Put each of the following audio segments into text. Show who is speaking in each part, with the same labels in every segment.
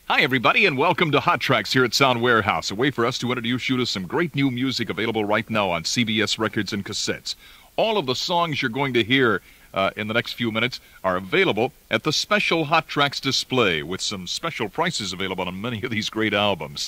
Speaker 1: Hi, everybody, and welcome to Hot Trax here at Sound Warehouse, a way for us to introduce you to some great new music available right now on CBS records and cassettes. All of the songs you're going to hear in the next few minutes are available at the special Hot Trax display, with some special prices available on many of these great albums.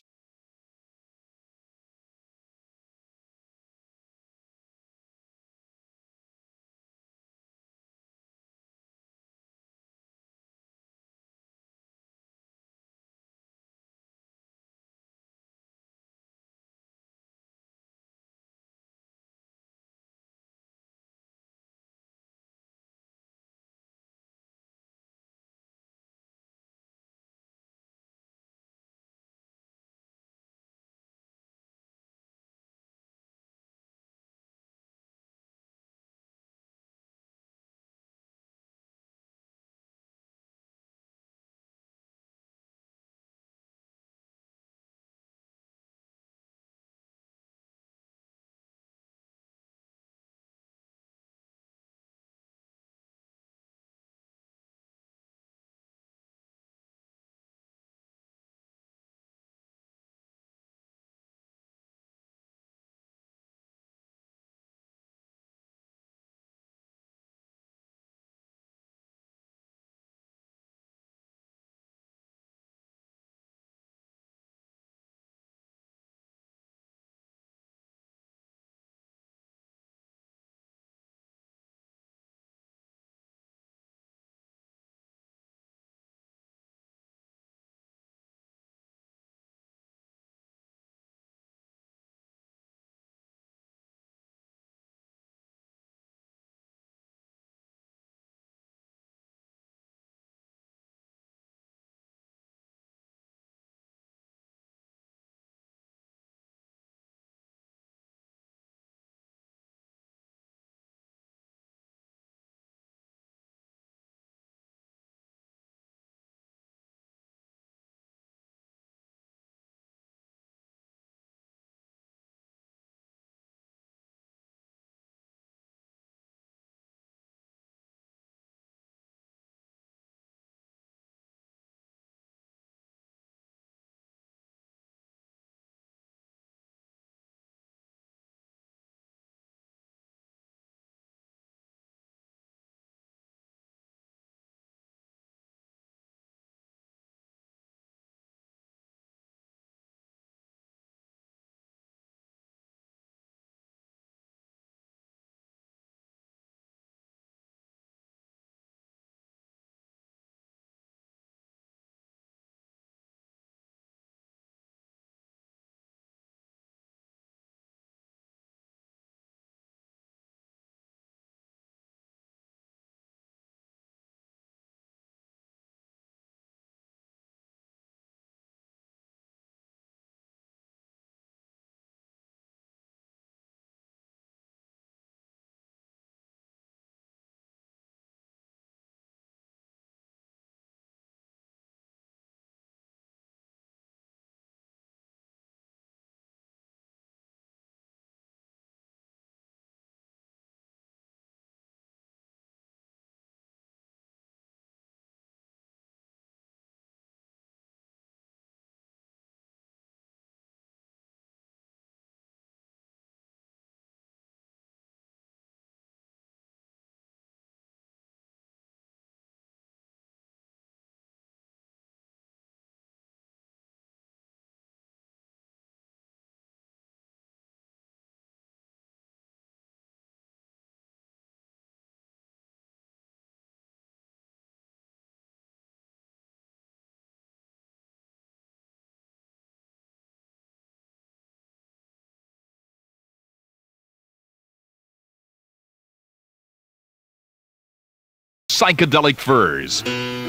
Speaker 1: Psychedelic Furs.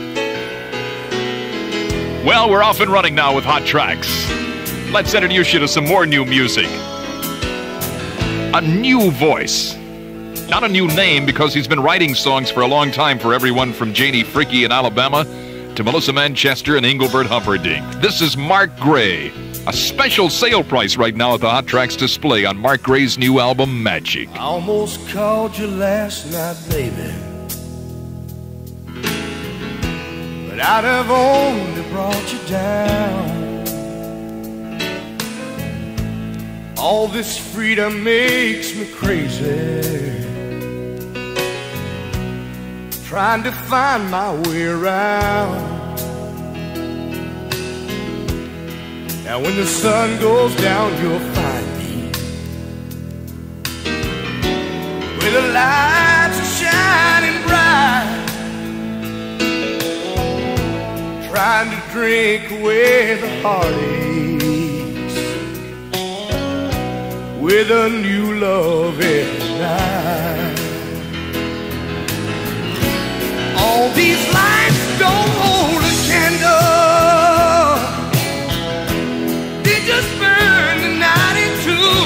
Speaker 1: Well, we're off and running now with Hot Trax. Let's introduce you to some more new music. A new voice. Not a new name, because he's been writing songs for a long time for everyone from Janie Fricke in Alabama to Melissa Manchester and Engelbert Humperdinck. This is Mark Gray. A special sale price right now at the Hot Trax display on Mark Gray's new album, Magic.
Speaker 2: I almost called you last night, baby, but but I'd have only brought you down. All this freedom makes me crazy, trying to find my way around. Now when the sun goes down, you'll find me where the lights are shining bright, trying to drink away the heartaches with a new love every night. All these lights don't hold a candle, they just burn the night in two.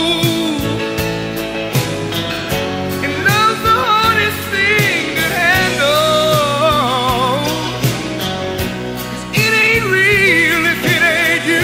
Speaker 2: And love's the hardest thing to handle, 'cause it ain't real if it ain't you.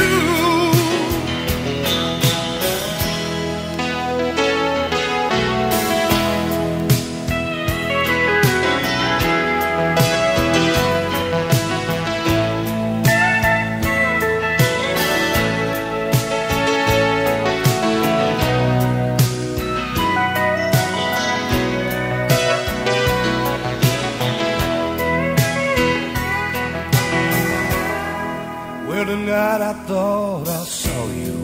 Speaker 2: Well, tonight I thought I saw you,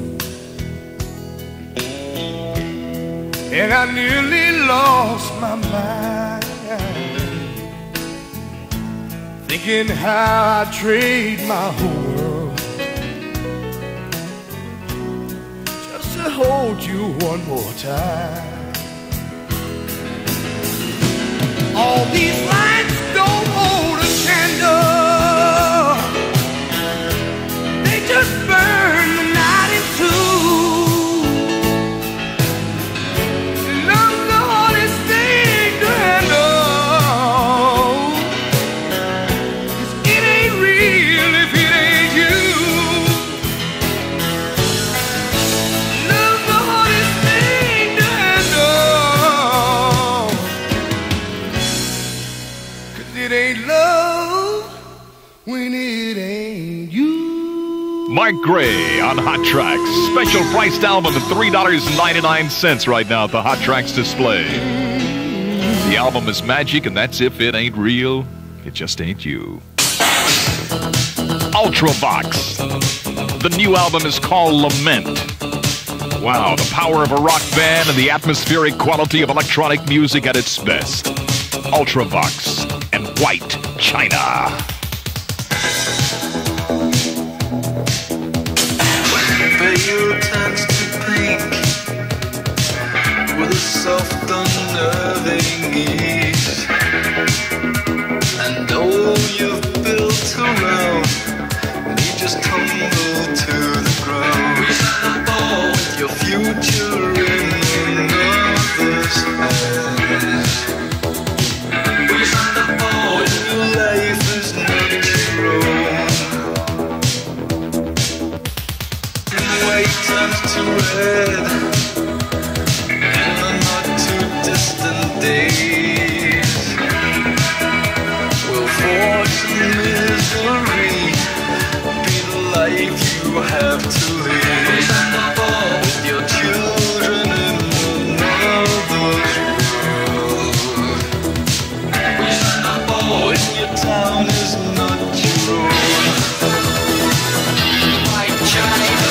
Speaker 2: and I nearly lost my mind, thinking how I'd trade my whole world just to hold you one more time. All these lights don't hold a candle, they just burn the night in two. Love's the hardest thing to handle, 'cause it ain't real if it ain't you. Love's the hardest thing to handle, 'cause it ain't love when it ain't you.
Speaker 1: Mark Gray on Hot Trax. Special priced album at $3.99 right now at the Hot Trax display. The album is magic, and that's if it ain't real, it just ain't you. Ultravox. The new album is called Lament. Wow, the power of a rock band and the atmospheric quality of electronic music at its best. Ultravox and White China.
Speaker 3: Veil turns to pink with a soft unnerving ease, and all you've built around you just tumble to the ground. With your future in another's hands, when your life is not your own, white turns to red in the not too distant days. Will fortune and misery be the life you have to live? With your children in another's world, when your town is not your own. White China.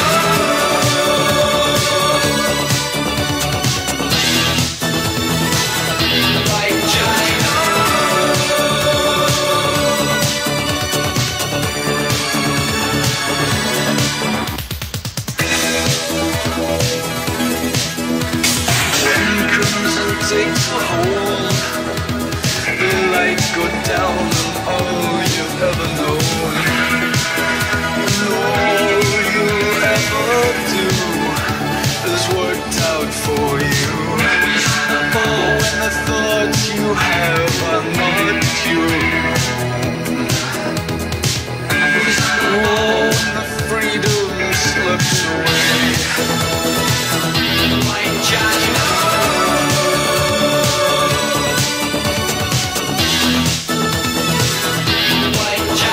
Speaker 3: Takes a hold, the lights go down on all you've ever known, and all you'll ever do is worked out for you. When the thoughts you have are not your own, when the freedom slips away. White China. White China.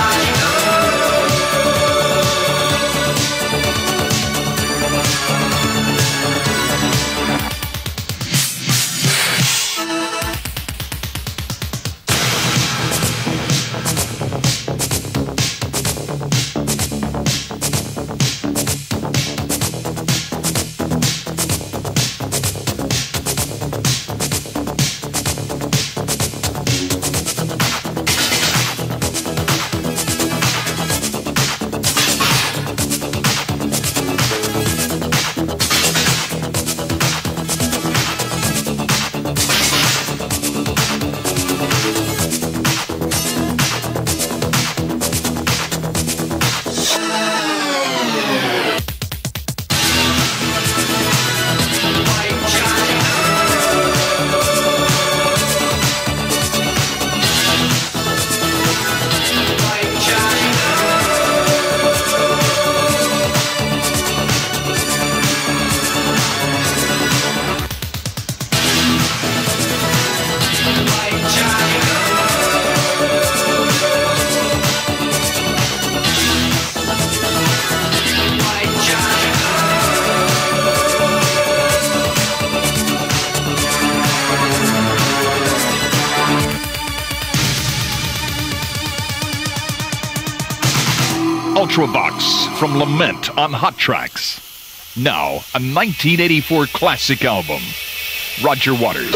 Speaker 1: Ultravox from Lament on Hot Trax. Now, a 1984 classic album. Roger Waters.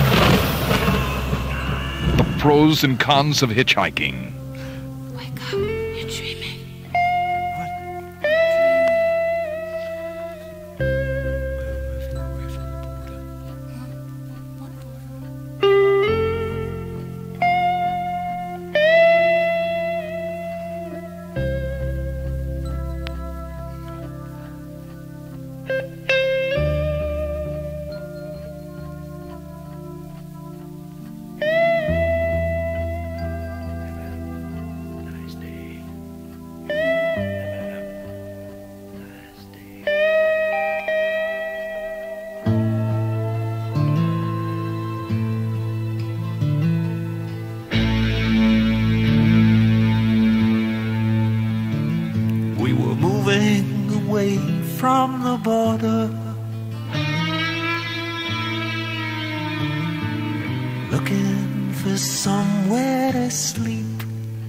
Speaker 1: The pros and cons of hitchhiking.
Speaker 4: Wake up, you're dreaming.
Speaker 5: From the border, looking for somewhere to sleep.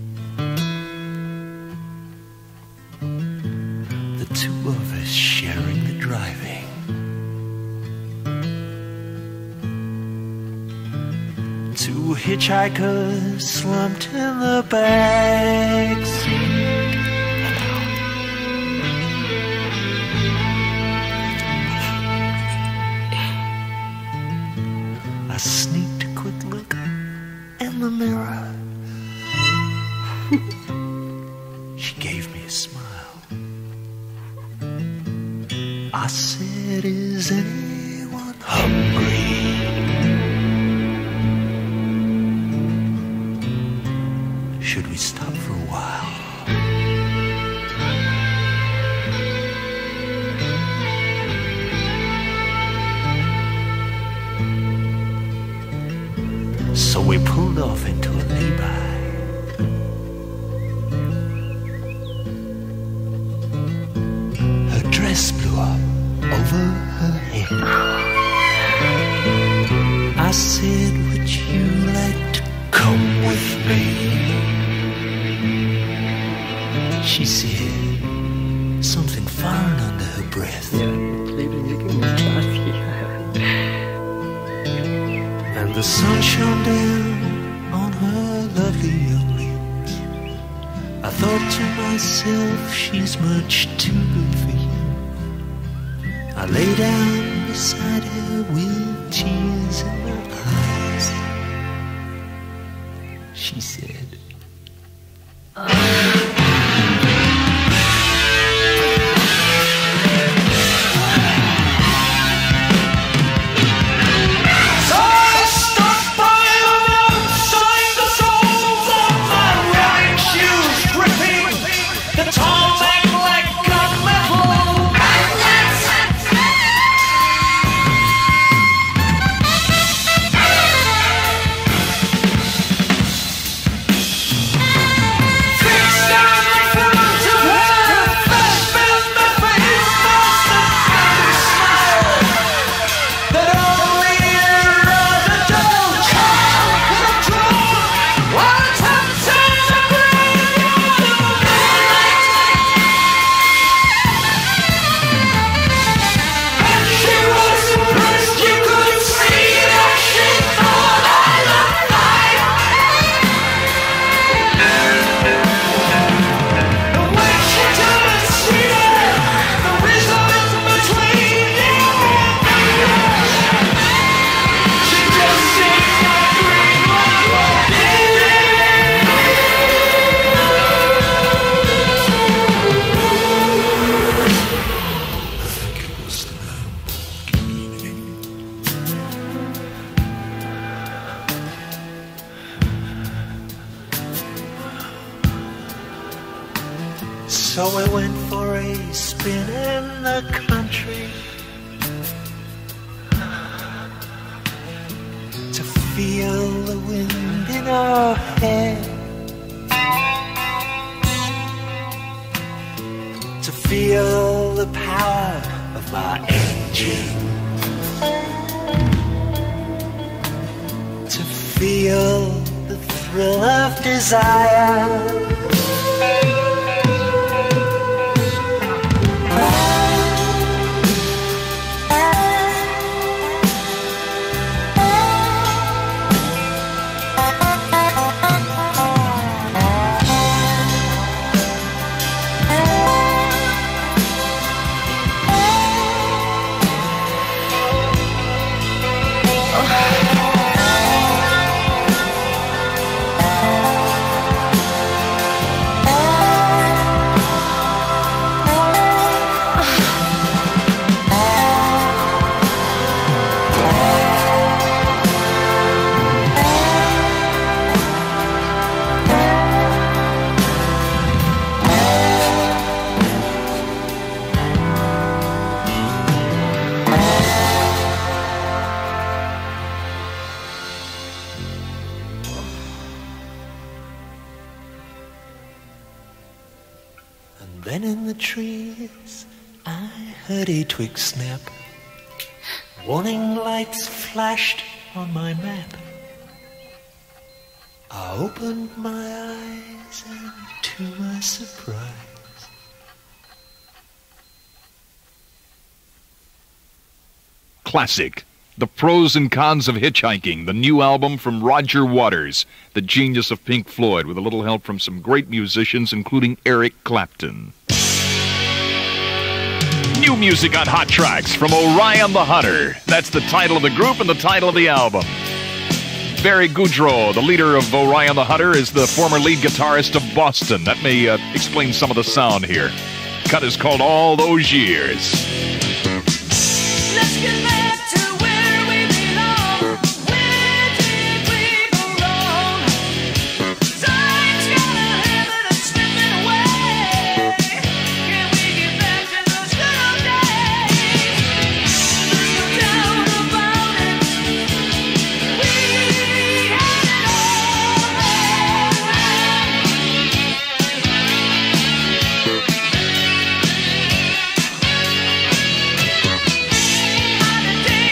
Speaker 5: The two of us sharing the driving. Two hitchhikers slumped in the backseat. I sneaked a quick look in the mirror. She gave me a smile. I said, is anyone hungry? Should we stop for a while? So we pulled off into a lay-by. Her dress blew up over her head. I said, would you like to come with me? She said something foreign under her breath. And the sun shone down on her lovely young limbs. I thought to myself, she's much too good for him. I lay down beside her with tears in my eyes. She said, so we went for a spin in the country to feel the wind in our hair, to feel the power of my engine, to feel the thrill of desire. Then in the trees I heard a twig snap. Warning lights flashed on my map. I opened my eyes and to my surprise,
Speaker 1: Classic. The Pros and Cons of Hitchhiking, the new album from Roger Waters, the genius of Pink Floyd, with a little help from some great musicians, including Eric Clapton. New music on Hot Tracks from Orion the Hunter. That's the title of the group and the title of the album. Barry Goudreau, the leader of Orion the Hunter, is the former lead guitarist of Boston. That may explain some of the sound here. Cut is called All Those Years.
Speaker 3: Let's get back to where we belong. Where did we go wrong? Time's got a habit of slipping away. Can we get back to those good old days? There's no doubt about it. We had it all then.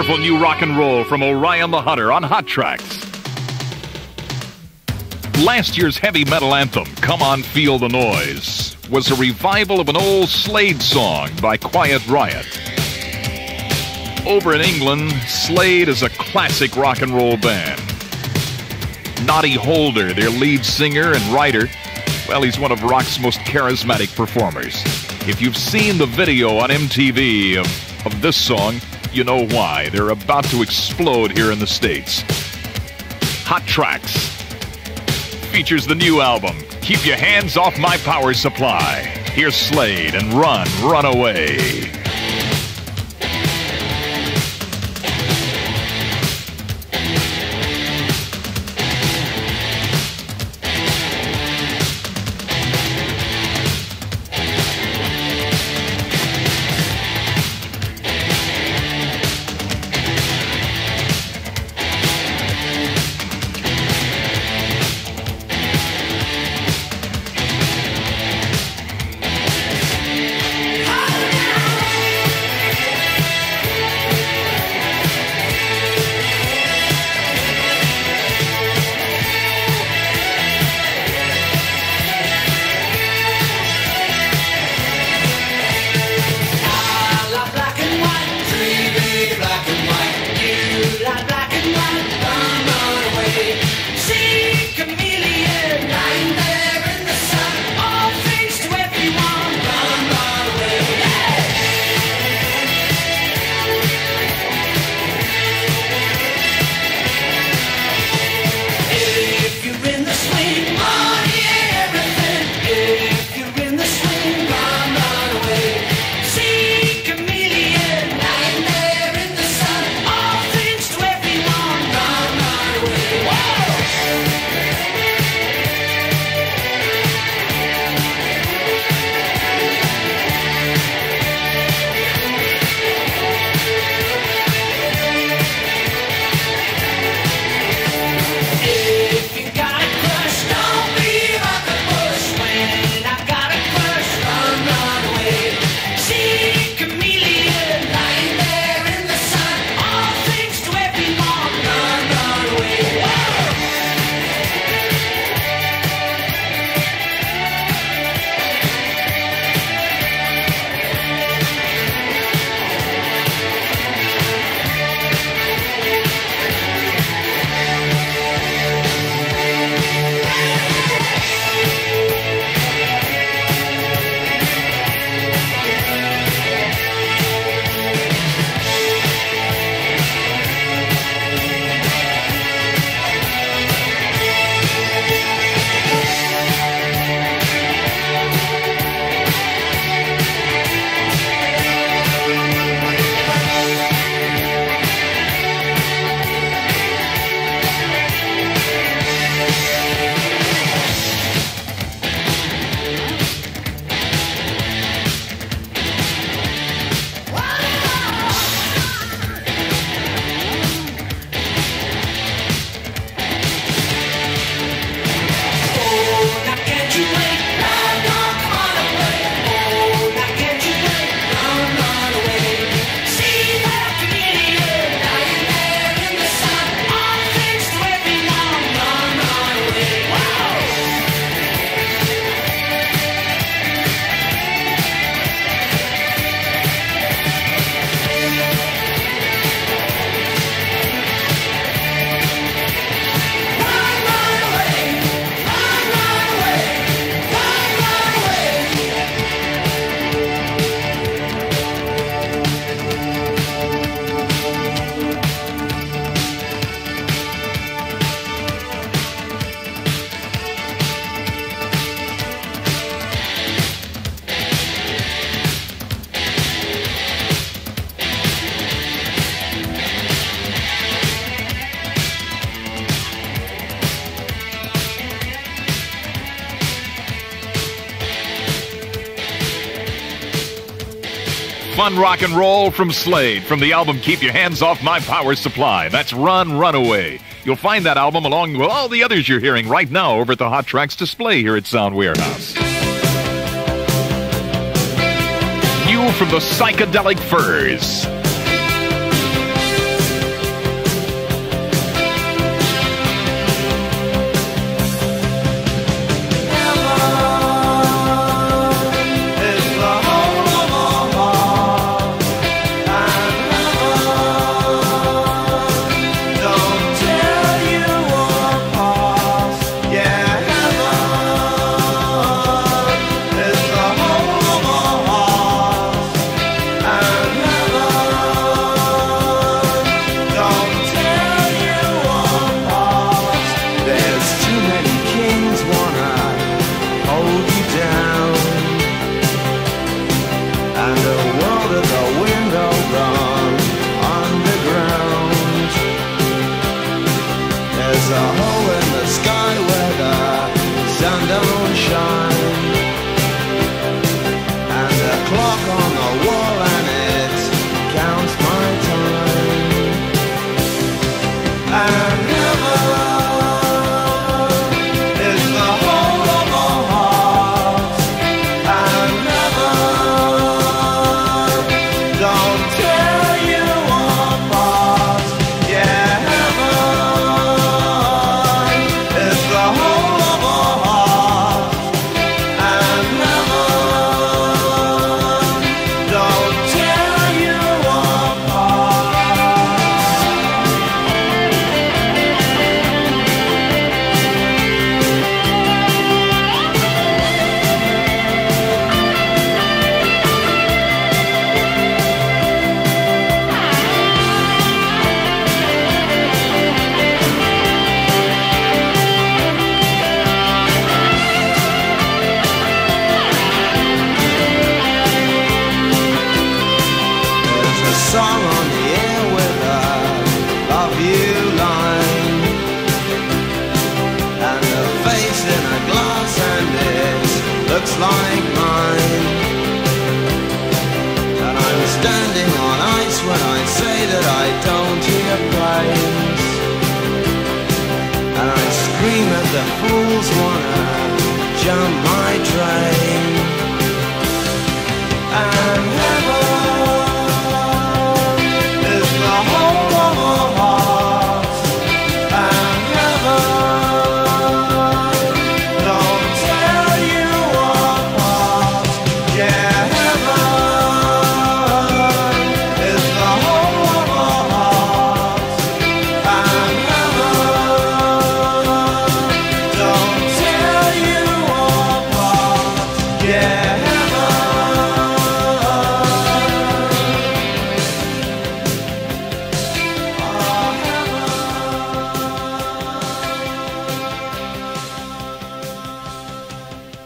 Speaker 1: Wonderful new rock and roll from Orion the Hunter on Hot Trax. Last year's heavy metal anthem, Come On Feel the Noise, was a revival of an old Slade song by Quiet Riot. Over in England, Slade is a classic rock and roll band. Noddy Holder, their lead singer and writer, well, he's one of rock's most charismatic performers. If you've seen the video on MTV of this song, you know why. They're about to explode here in the States. Hot Trax features the new album, Keep Your Hands Off My Power Supply. Here's Slade and Run, Run Away. Fun rock and roll from Slade from the album Keep Your Hands Off My Power Supply. That's Run, Run Away. You'll find that album along with all the others you're hearing right now over at the Hot Trax display here at Sound Warehouse. New from the Psychedelic Furs.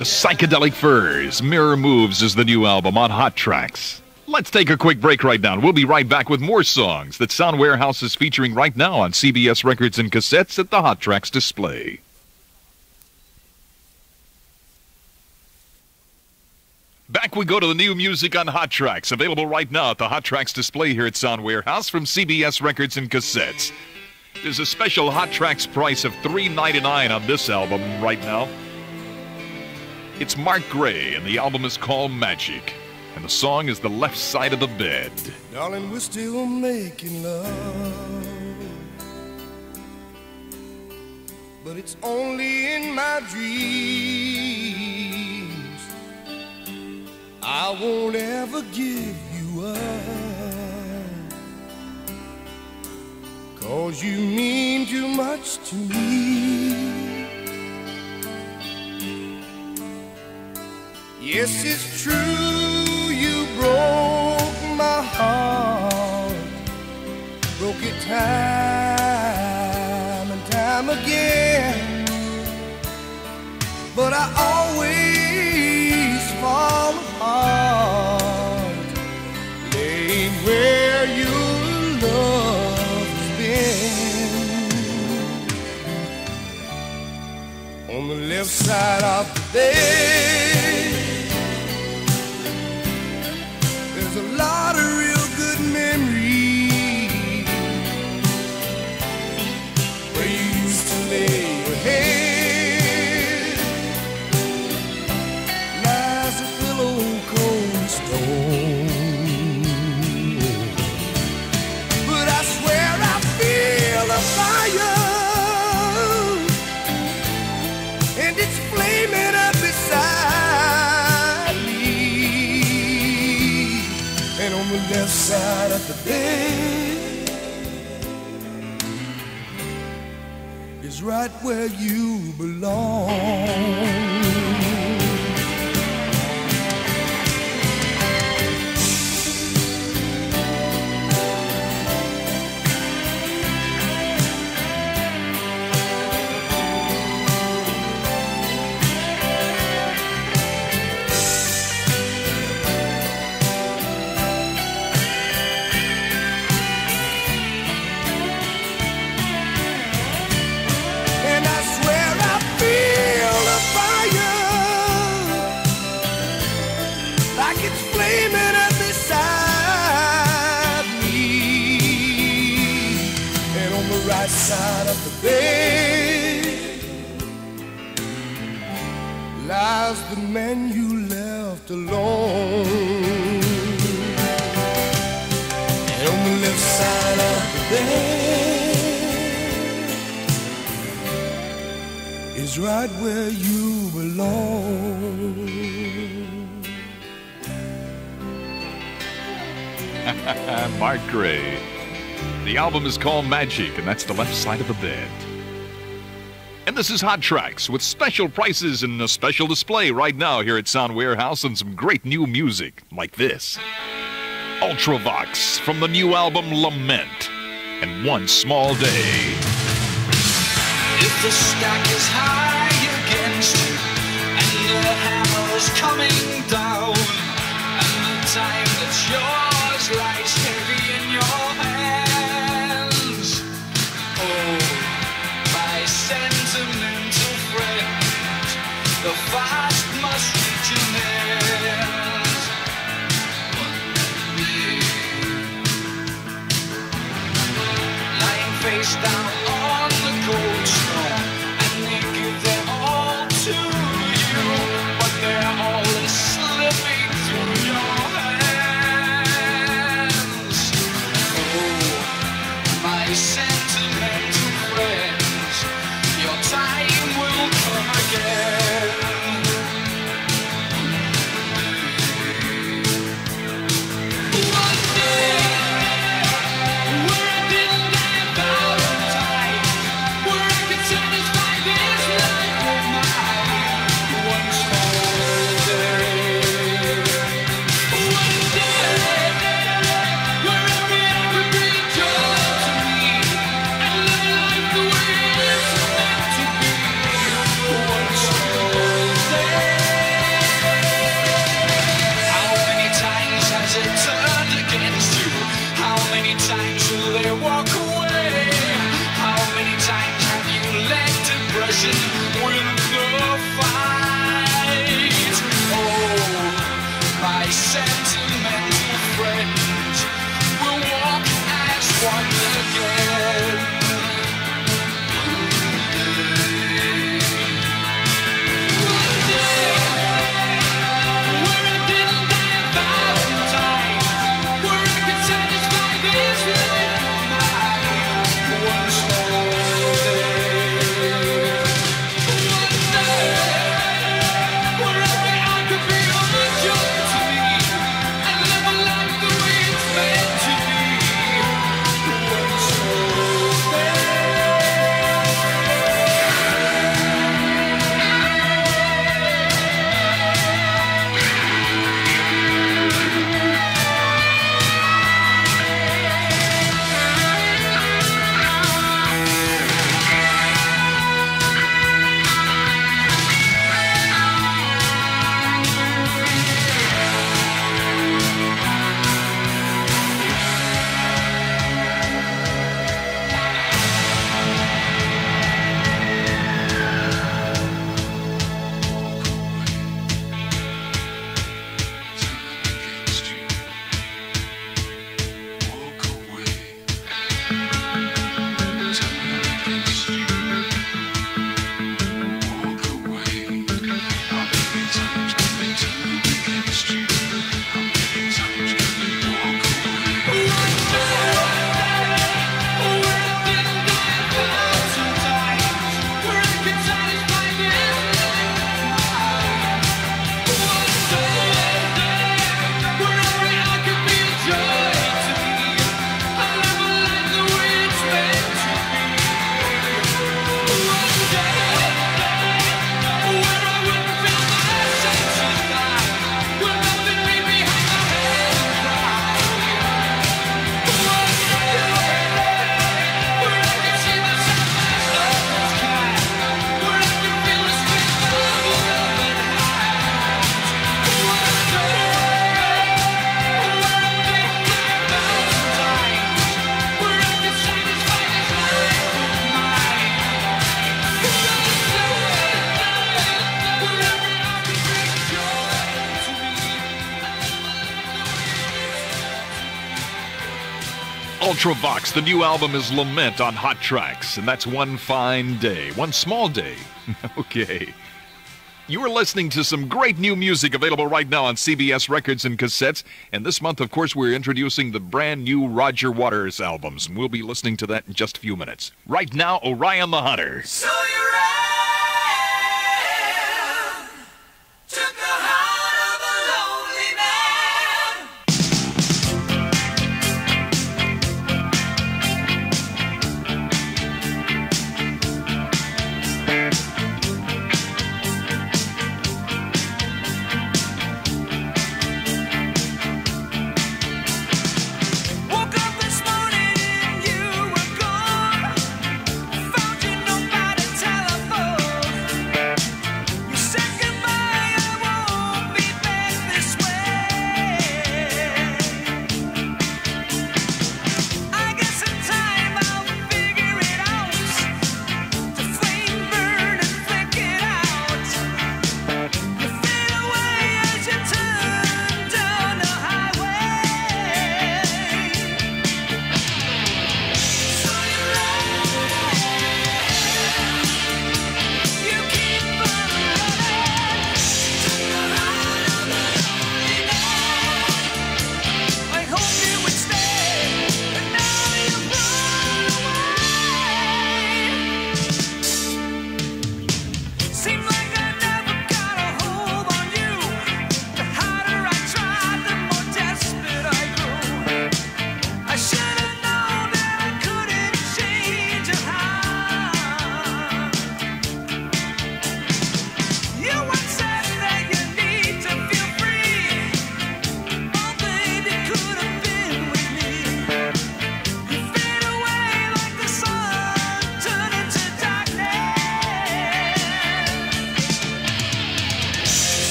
Speaker 1: The Psychedelic Furs, Mirror Moves is the new album on Hot Trax. Let's take a quick break right now. We'll be right back with more songs that Sound Warehouse is featuring right now on CBS Records and Cassettes at the Hot Trax display. Back we go to the new music on Hot Trax, available right now at the Hot Trax display here at Sound Warehouse from CBS Records and Cassettes. There's a special Hot Trax price of $3.99 on this album right now. It's Mark Gray, and the album is called Magic, and the song is The Left Side of the Bed.
Speaker 2: Darling, we're still making love, but it's only in my dreams. I won't ever give you up, 'cause you mean too much to me. Yes, it's true, you broke my heart, broke it time and time again, but I always fall apart, laying where your love's been, on the left side of the bed. There's a lot of real good memories where you used to lay your head. Lies a pillow cold stone, but I swear I feel a fire, and it's flaming up beside me. And on the left side of the bed is right where you belong. Side of the bed lies the man you left alone, and on the left side of the bed is right where you belong.
Speaker 1: Mark Gray. The album is called Magic, and that's The Left Side of the Bed. And this is Hot Trax with special prices and a special display right now here at Sound Warehouse and some great new music like this. Ultravox from the new album Lament and One Small Day.
Speaker 3: If the stack is high against you and the hammer's coming down and the time that's yours lies heavy in your hands, oh, my sentimental friend, the fast must reach your hands. Lying face down on the cold snow, and they give their all to you, but they're always slipping through your hands. Oh, my sentimental friends, your time will come again.
Speaker 1: Ultravox, the new album is Lament on Hot Trax, and that's one fine day, one small day. Okay. You are listening to some great new music available right now on CBS Records and Cassettes, and this month, of course, we're introducing the brand new Roger Waters albums, and we'll be listening to that in just a few minutes. Right now, Orion the Hunter.
Speaker 3: So you ran, took the heart of a lonely man. Woke up this morning and you were gone. Found you nobody tell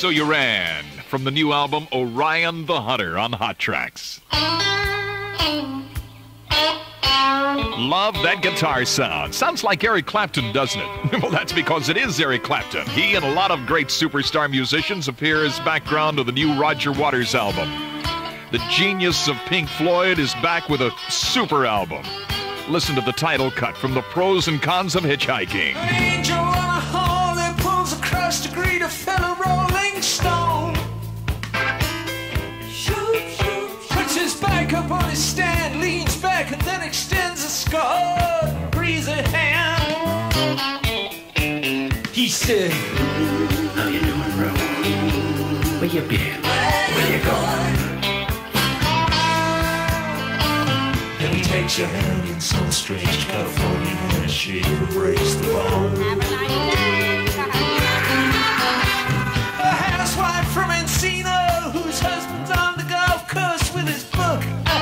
Speaker 1: So You Ran from the new album Orion the Hunter on Hot Trax. Love that guitar sound. Sounds like Eric Clapton, doesn't it? Well, that's because it is Eric Clapton. He and a lot of great superstar musicians appear as background to the new Roger Waters album. The genius of Pink Floyd is back with a super album. Listen to the title cut from The Pros and Cons of Hitchhiking.
Speaker 3: Angel on a horn pulls across to greet a fellow rolling stone. Puts his back up on his stand, leans back and then extends a scarred, breathes a hand. He said,
Speaker 6: How you doing, bro? Where you been? Where you going?
Speaker 3: And he takes your hand in some strange California handshake and breaks the bone. A housewife from Encino whose husband's on the golf course with his book.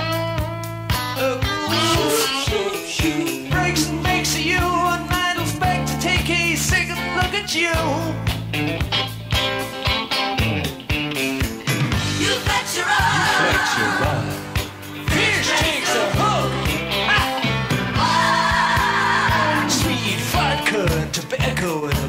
Speaker 3: Breaks and makes a you and idles back to take a second look at you. You bet your eye. Fish takes a hook. Sweet vodka and tobacco and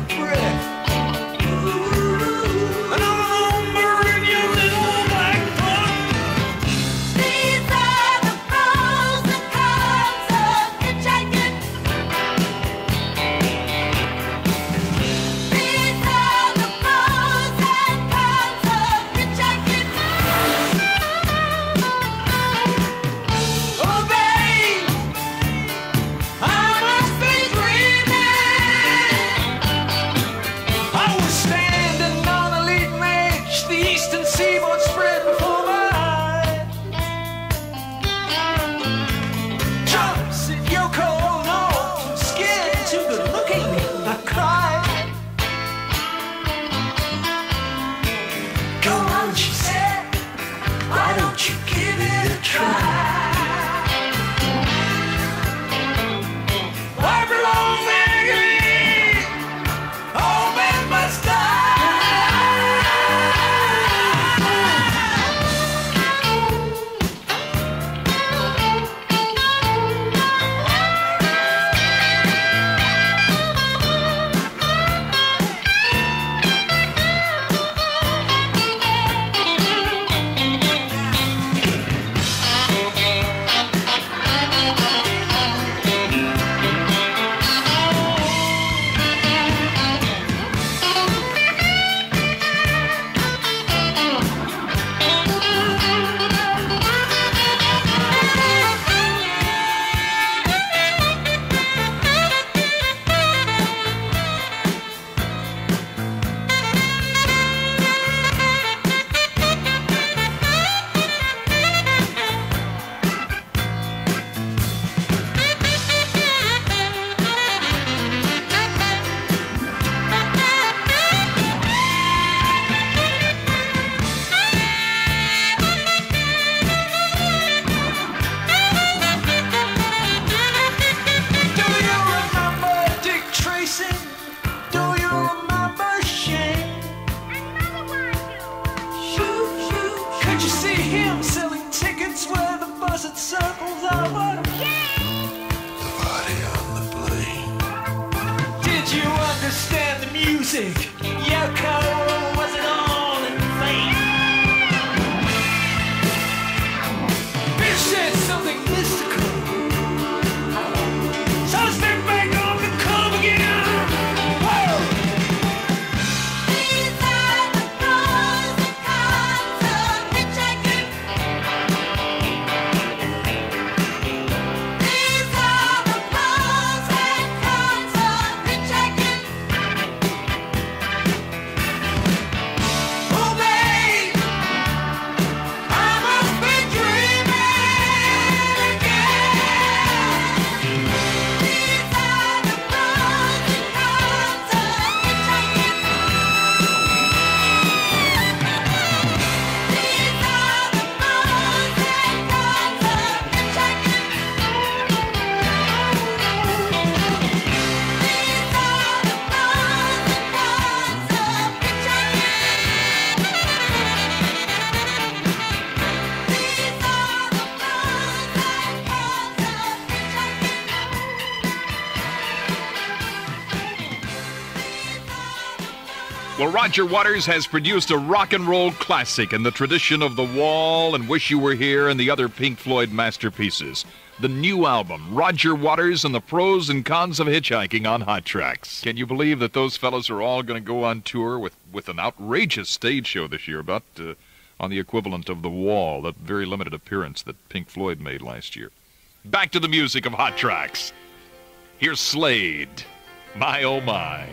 Speaker 1: Well, Roger Waters has produced a rock and roll classic in the tradition of The Wall and Wish You Were Here and the other Pink Floyd masterpieces. The new album, Roger Waters and the Pros and Cons of Hitchhiking on Hot Trax. Can you believe that those fellas are all going to go on tour with an outrageous stage show this year, about on the equivalent of The Wall, that very limited appearance that Pink Floyd made last year. Back to the music of Hot Trax. Here's Slade. My, oh, my.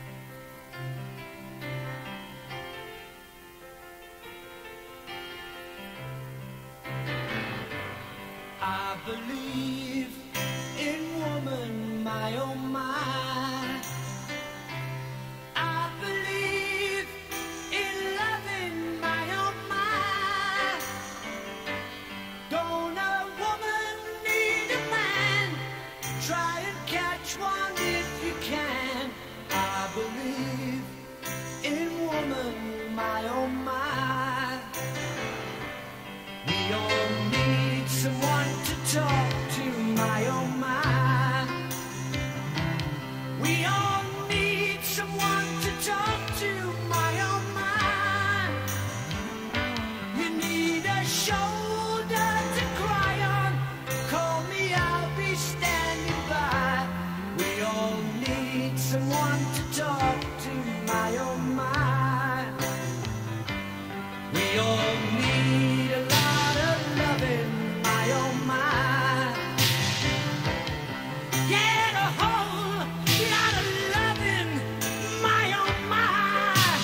Speaker 3: I believe in woman, my oh my. I believe in loving, my oh my. Don't a woman need a man? Try and catch one if you can. I believe in woman, my oh my. We all need someone to talk to, my oh my. We all need someone to talk to, my oh my. You need a shoulder to cry on. Call me, I'll be standing by. We all need someone to talk to, my oh my. We all need a lot of loving, my oh my. Yeah, a whole lot of loving, my oh my.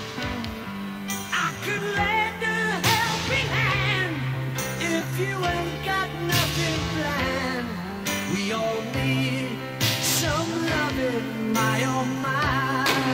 Speaker 3: I could lend a helping hand if you ain't got nothing planned. We all need some loving, my oh my.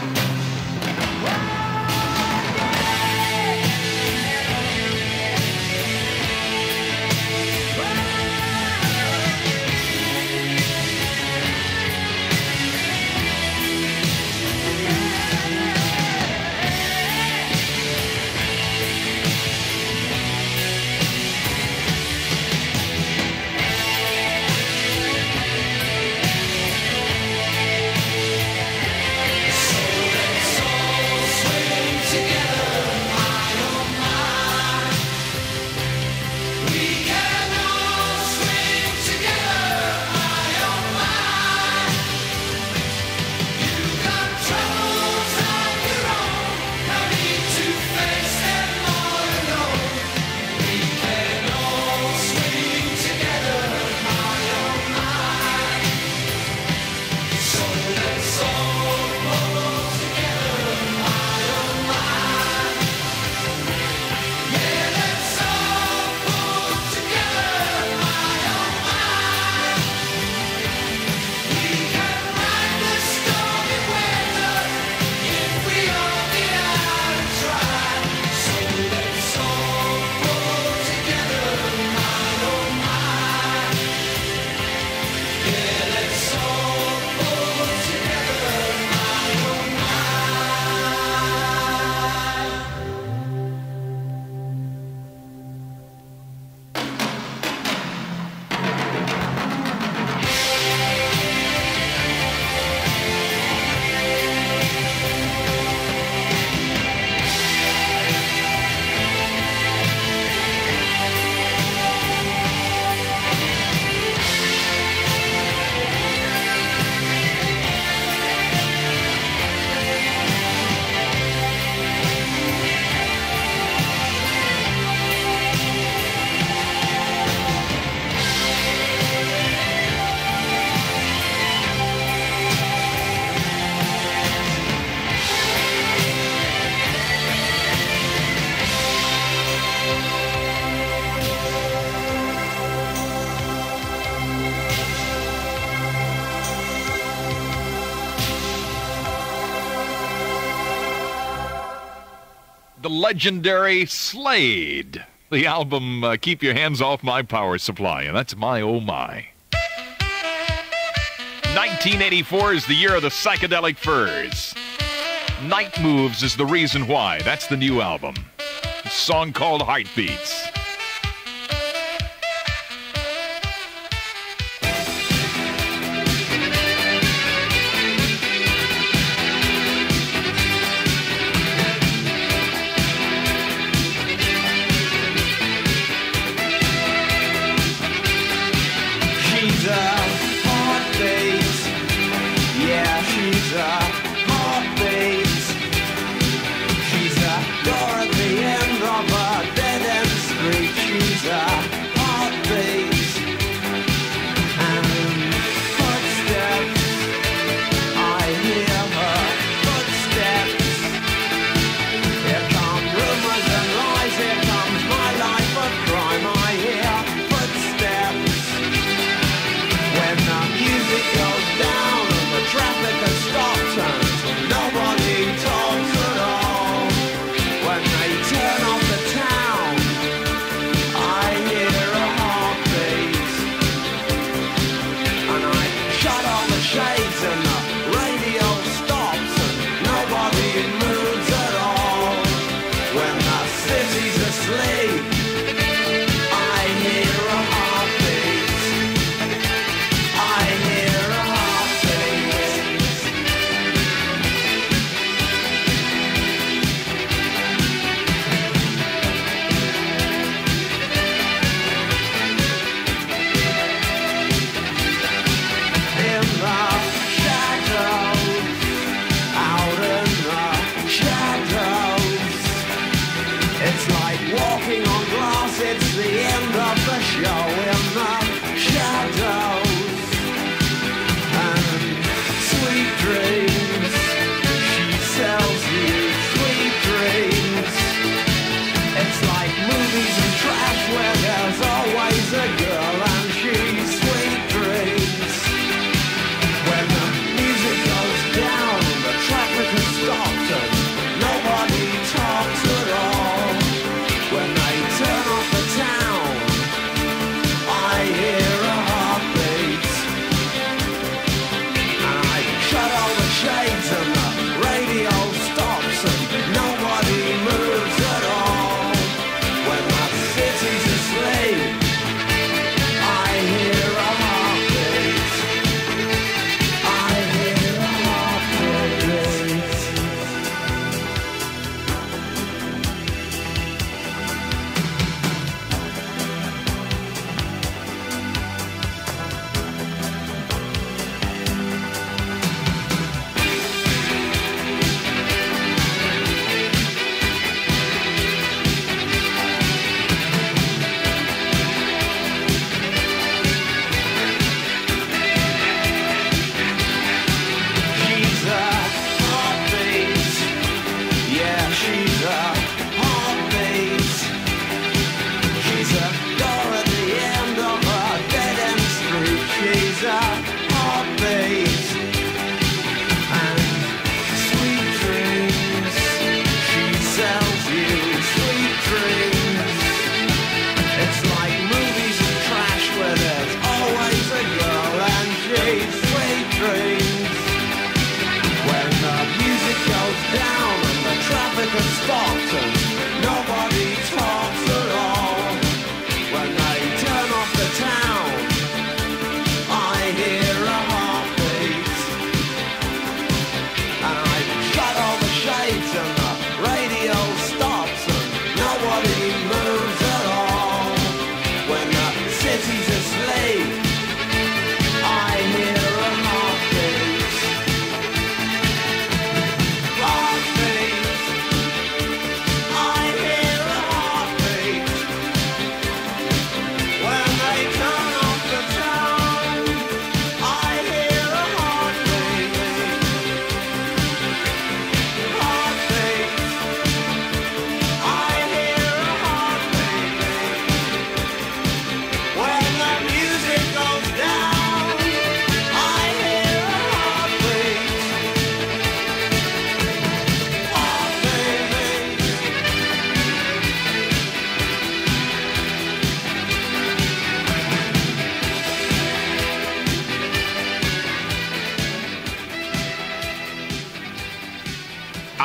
Speaker 1: The legendary Slade. The album, Keep Your Hands Off My Power Supply, and that's my oh my. 1984 is the year of the psychedelic furs. Night Moves is the reason why. That's the new album. A song called Heartbeats.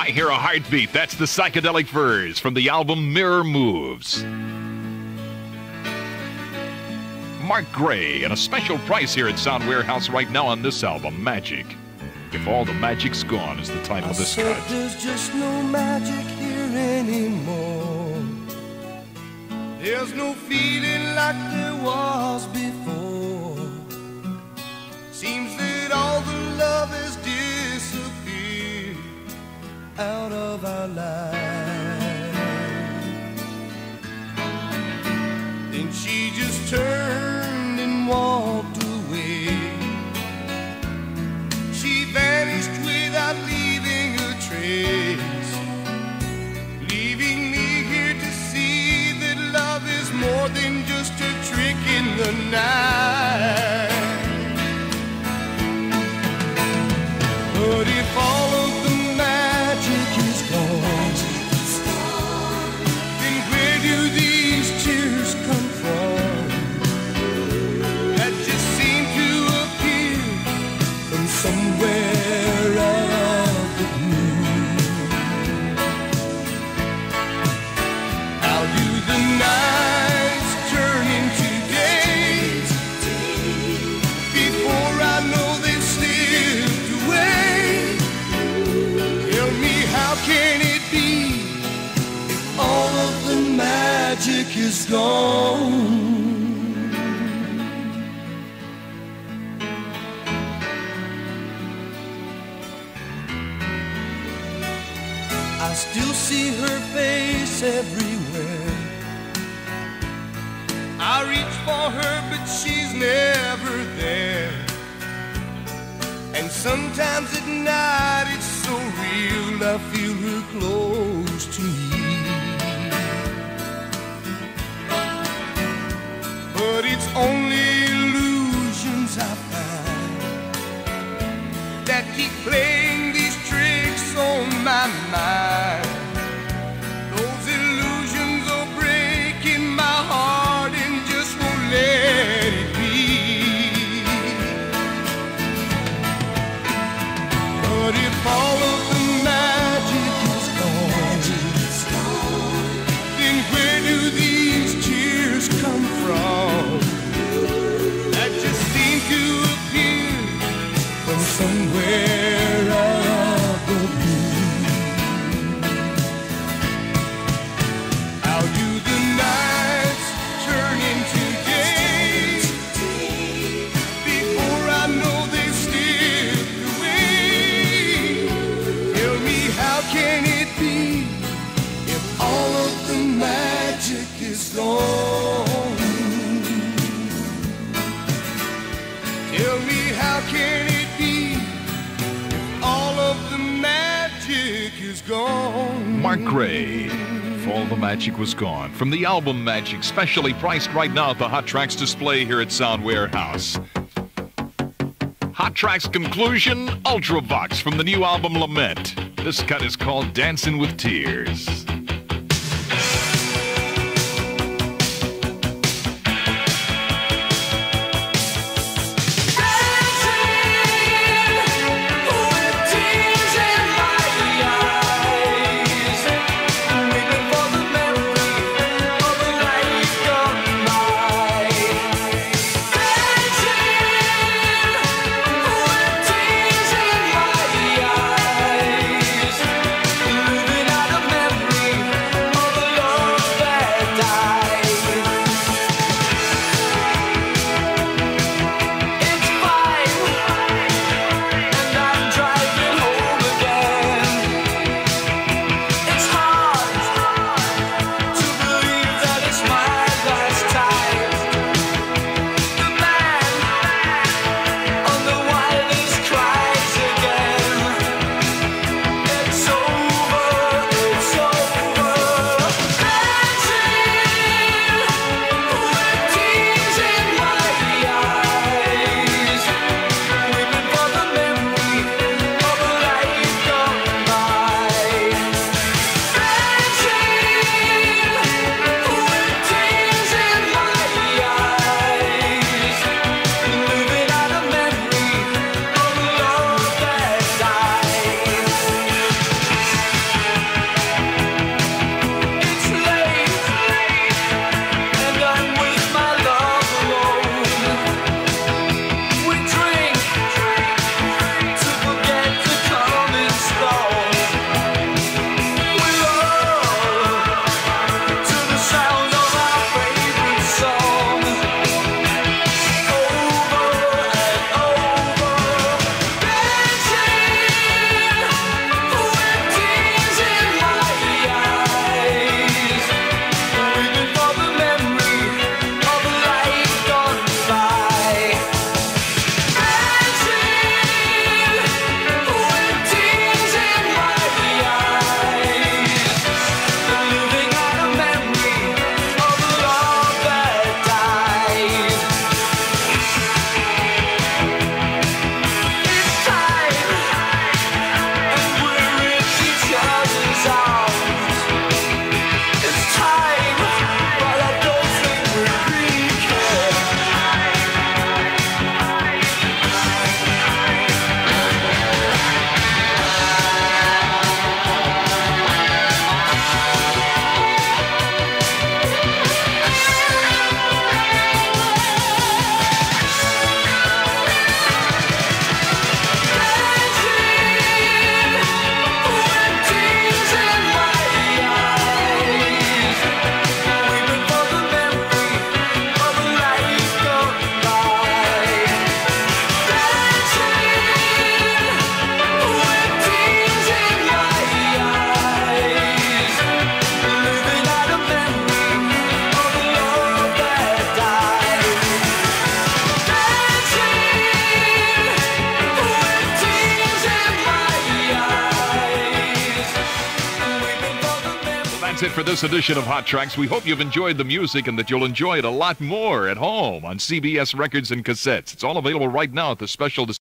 Speaker 1: I hear a heartbeat. That's the Psychedelic Furs from the album Mirror Moves. Mark Gray, and a special price here at Sound Warehouse right now on this album, Magic. If All the Magic's Gone is the title of this cut.
Speaker 2: There's just no magic here anymore. There's no feeling like there was before. Seems that all the love has disappeared out of our lives. Then she just turned and walked away. She vanished without leaving a trace, leaving me here to see that love is more than just a trick in the night. But if all of the magic is gone, then where do these tears come from? That just seem to appear from somewhere out of the blue. How do the nights turn into days before I know they've slipped away? Tell me, how can it be if all of the magic is gone? I still see her face everywhere. I reach for her, but she's never there. And sometimes at night it's so real, I feel her close to me. But it's only illusions I find that keep playing these tricks on my mind. Those illusions are breaking my heart and just won't let it be. But if all of the magic is gone, then where do these tears come from? That just seem to appear from somewhere out of the blue. How do the nights turn into days before I know they slipped away? Tell me, how can it be if all of the magic is gone? Tell me, how can it be if all of the magic is gone?
Speaker 1: Mark Gray, If All the Magic Was Gone, from the album Magic, specially priced right now at the Hot Trax display here at Sound Warehouse. Hot Trax conclusion, Ultravox from the new album Lament. This cut is called Dancing with Tears.
Speaker 3: Living out of memory.
Speaker 1: That's it for this edition of Hot Tracks. We hope you've enjoyed the music and that you'll enjoy it a lot more at home on CBS Records and Cassettes. It's all available right now at the special